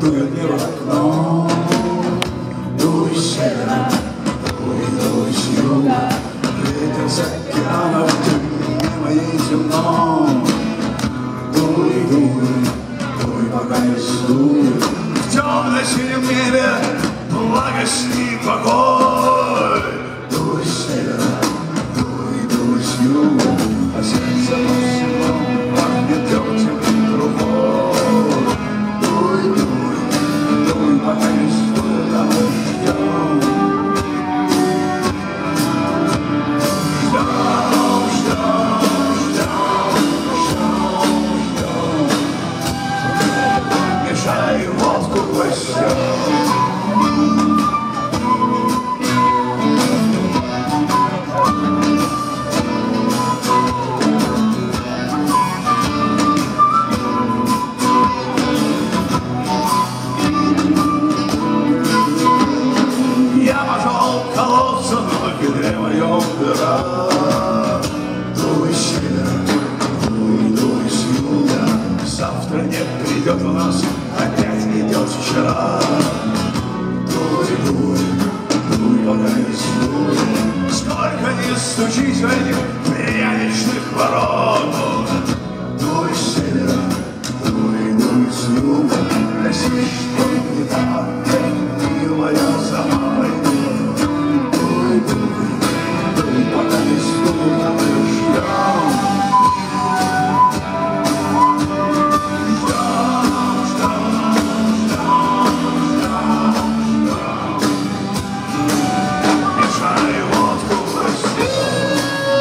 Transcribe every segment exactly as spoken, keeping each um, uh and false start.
дует мне в окно. Дуй с севера, дуй, дуй с юга, ветер с океанов, ты не моей земной. Дуй, дуй, дуй, пока не стует в темно-синем небе благостный покой. Дуй с севера, дуй, дуй с юга, а сердце по-всему пахнет дегтем и трубой. Дуй, дуй, дуй, пока не стует, а мы ждем. Ждем, ждем, ждем, ждем, ждем. Мешай водку гвоздем. Дуй с севера, дуй, дуй с юга, завтра не придет у нас, опять идет вчера. Дуй, дуй, дуй, пока не стует, сколько не стучись в этих пряничных ворот. Дуй с севера, дуй, дуй с юга, проси, что не так, милая, сама пойдет. Дуй, дуй, пока не стует, а мы ждем. Ждем, ждем, ждем, ждем, ждем. Мешай водку гвоздем.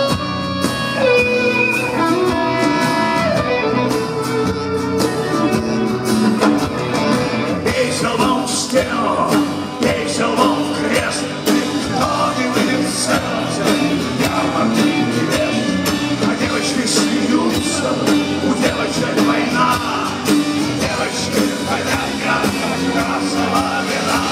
Бейся лбом в стену, бейся лбом в крест. Кто не выйдет в сердце ярмарки невест? А девочки смеются, у девочек война. Девочки хотят красного вина.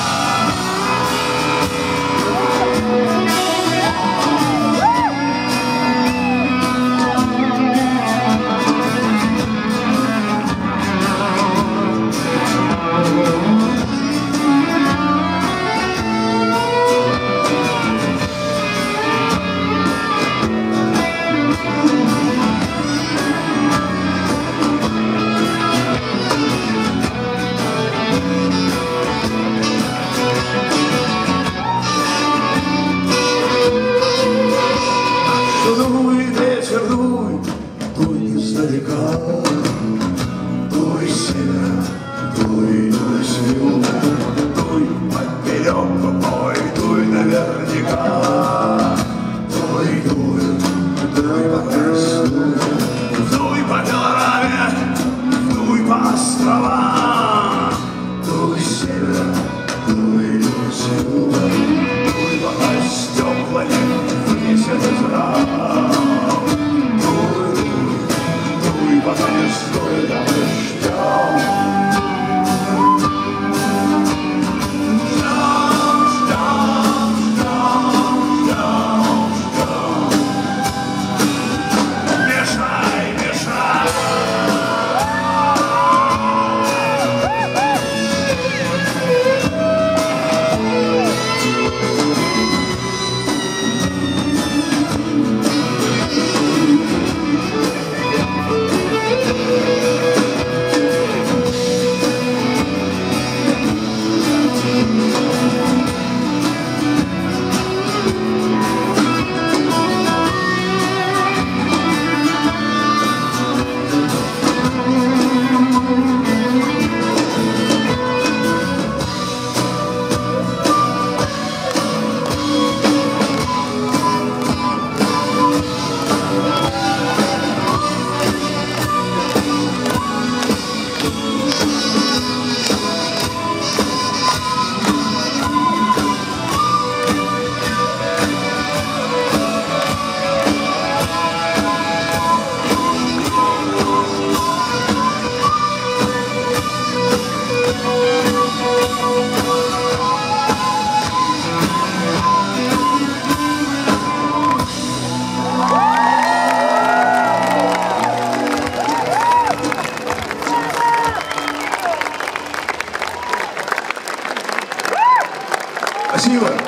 Дуй, ветер, дуй, дуй издалека. Дуй с севера, дуй, дуй с юга, дуй поперек рукой, дуй наверняка. Дуй, дуй, дуй пока не стует, дуй по пилораме, дуй по островам. Дуй с севера, дуй, дуй с юга, дуй пока стекла нет внесет из рам. Дуй, дуй, дуй, пока не стоит. Спасибо.